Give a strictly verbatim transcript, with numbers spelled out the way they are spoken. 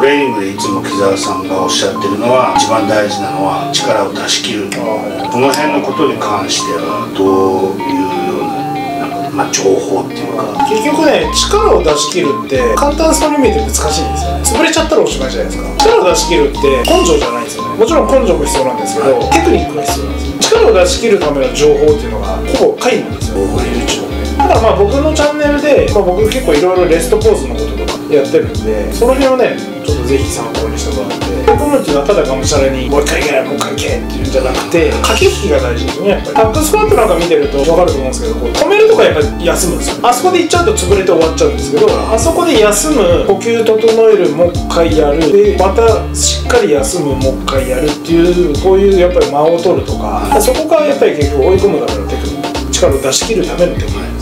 レーニングでいつも木澤さんがおっしゃってるのは、一番大事なのは力を出し切る。この辺のことに関してはどういうような、なんかまあ情報っていうか、 結局ね、力を出し切るって簡単そうに見えて難しいんですよね。潰れちゃったらおしまいじゃないですか。力を出し切るって根性じゃないんですよね。もちろん根性も必要なんですけど、テクニックが必要なんですよ。力を出し切るための情報っていうのがほぼ皆無ですよ、YouTube で。だからまあ僕のチャンネルで、まあ、僕結構いろいろレストポーズのこととかやってるんで、その辺をねちょっとぜひ参考にしてもらって、コムっていうのはただがむしゃらにもう一回いけないもう一回いけっていうんじゃなくて、駆け引きが大事ですね。やっぱりタップスクワットなんか見てると分かると思うんですけど、こう止めるとかやっぱり休むんですよ。あそこで行っちゃうと潰れて終わっちゃうんですけど、あそこで休む、呼吸整える、もう一回やるで、またしっかり休む、もう一回やるっていう、こういうやっぱり間を取るとか、そこがやっぱり結局追い込むためのテクニック、力を出し切るためのテクニック